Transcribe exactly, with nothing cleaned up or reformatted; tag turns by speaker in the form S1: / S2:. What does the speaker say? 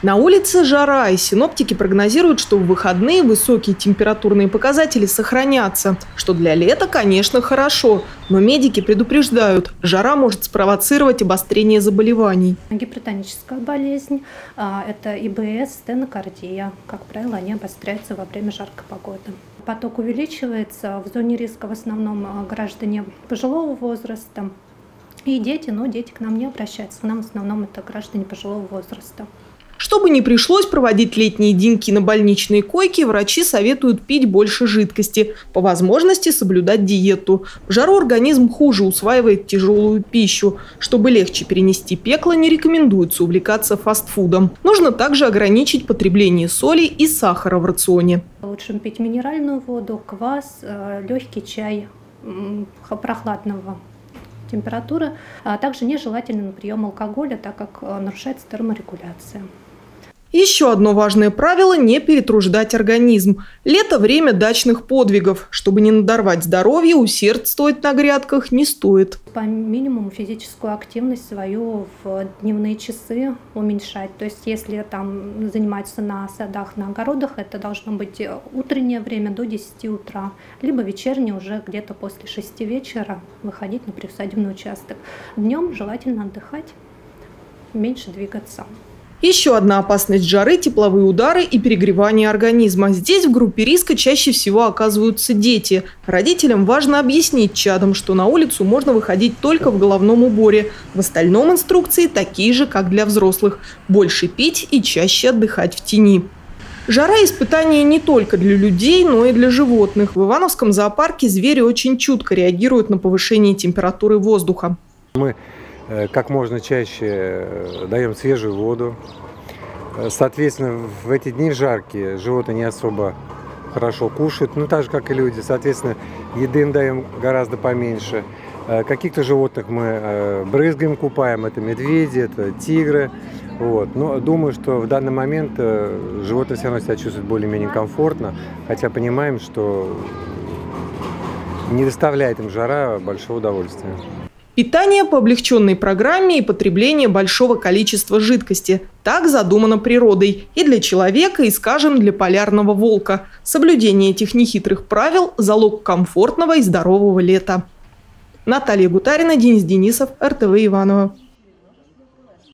S1: На улице жара, и синоптики прогнозируют, что в выходные высокие температурные показатели сохранятся, что для лета, конечно, хорошо. Но медики предупреждают, жара может спровоцировать обострение заболеваний.
S2: Гипертоническая болезнь, это и бэ эс, стенокардия. Как правило, они обостряются во время жаркой погоды. Поток увеличивается, в зоне риска в основном граждане пожилого возраста и дети, но дети к нам не обращаются, к нам в основном это граждане пожилого возраста.
S1: Чтобы не пришлось проводить летние деньки на больничной койке, врачи советуют пить больше жидкости, по возможности соблюдать диету. В жару организм хуже усваивает тяжелую пищу. Чтобы легче перенести пекло, не рекомендуется увлекаться фастфудом. Нужно также ограничить потребление соли и сахара в рационе.
S2: Лучше пить минеральную воду, квас, легкий чай прохладного температуры. А также нежелательно прием алкоголя, так как нарушается терморегуляция.
S1: Еще одно важное правило – не перетруждать организм. Лето – время дачных подвигов. Чтобы не надорвать здоровье, усердствовать на грядках не стоит.
S2: По минимуму физическую активность свою в дневные часы уменьшать. То есть если там заниматься на садах, на огородах, это должно быть утреннее время до десяти утра, либо вечернее уже где-то после шести вечера выходить на приусадебный участок. Днем желательно отдыхать, меньше двигаться.
S1: Еще одна опасность жары – тепловые удары и перегревание организма. Здесь в группе риска чаще всего оказываются дети. Родителям важно объяснить чадам, что на улицу можно выходить только в головном уборе. В остальном инструкции такие же, как для взрослых. Больше пить и чаще отдыхать в тени. Жара – испытание не только для людей, но и для животных. В Ивановском зоопарке звери очень чутко реагируют на повышение температуры воздуха.
S3: Мы как можно чаще даем свежую воду. Соответственно, в эти дни жаркие животные не особо хорошо кушают, ну так же, как и люди. Соответственно, еды им даем гораздо поменьше. Каких-то животных мы брызгаем, купаем. Это медведи, это тигры. Вот. Но думаю, что в данный момент животные все равно себя чувствуют более-менее комфортно, хотя понимаем, что не доставляет им жара большого удовольствия.
S1: Питание по облегченной программе и потребление большого количества жидкости. Так задумано природой. И для человека, и, скажем, для полярного волка. Соблюдение этих нехитрых правил – залог комфортного и здорового лета. Наталья Гутарина, Денис Денисов, эр тэ вэ Иваново.